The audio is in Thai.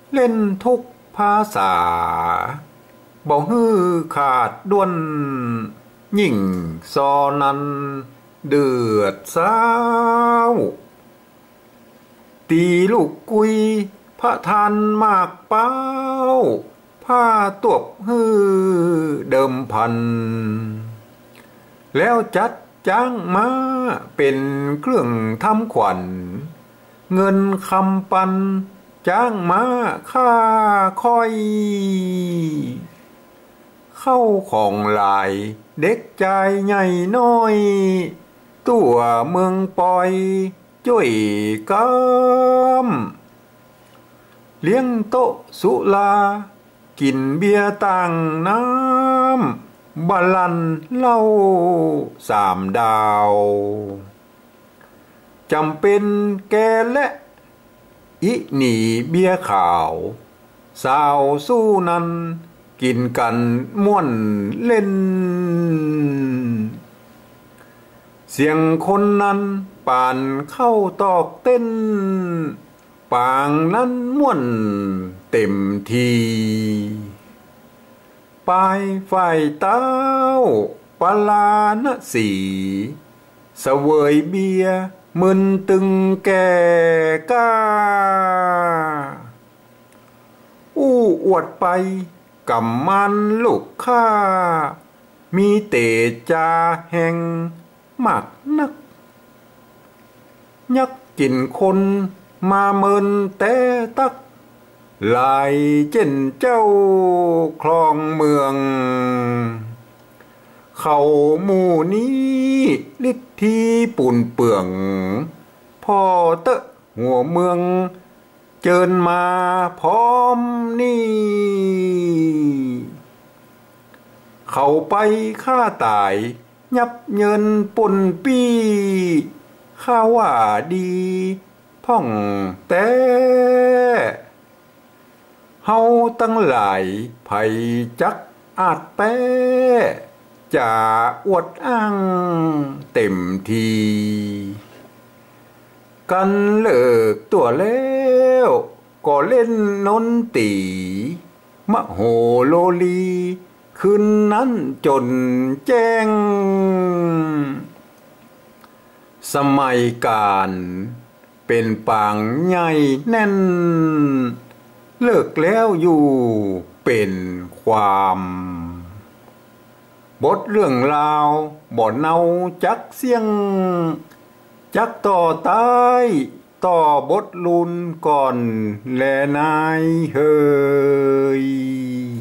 เล่นทุกภาษาบ่ฮื้อขาดด้วนยิ่งซอนั้นเดือดสาวตีลูกกุยพระทานมากเป้าผ้าตวบฮื้อเดิมพันแล้วจัดจ้างมาเป็นเครื่องทำขวัญเงินคำปันจ้างมาค่าคอยเข้าของหลายเด็กใจใหญ่น้อยตัวเมืองปอยจ้วยกำเลี้ยงโต๊ะสุลากินเบียร์ต่างน้ำบาลันเหล้า3 ดาวจำเป็นแกและอิหนีเบียร์ขาวสาวสู้นั้นกินกันม่วนเล่นเสียงคนนั้นป่านเข้าตอกเต้นปางนั้นม่วนเต็มทีปลายฝ่ายเต้าปลาณสีเสวยเบียร์มึนตึงแก่ก้าอวดไปกำมันลูกข้ามีเตจาแห่งมากนักยักกินคนมาเมินแต่ตักลายเจนเจ้าคลองเมืองเขาหมู่นี้ลิทธีปุ่นเปื่องพ่อเตะหัวเมืองเจิญมาพร้อมนี่เขาไปฆ่าตายยับเยินป่นปี้ข้าว่าดีพ่องแต่เฮาตั้งหลายไผจักอาจแป้จะอวดอ้างเต็มทีกันเลิกตัวแล้วก็เล่นนนตรีมโหโลลีคืนนั้นจนแจ้งสมัยการเป็นปางใหญ่แน่นเลิกแล้วอยู่เป็นความบทเรื่องราวบ่เนาจักเสียงจักต่อตายต่อบทลุนก่อนแลนายเฮย